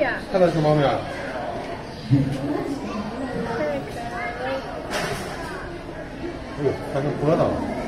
呀？ 看到熊猫没有？ 太可爱了。 哎呦，它是蝌蚪。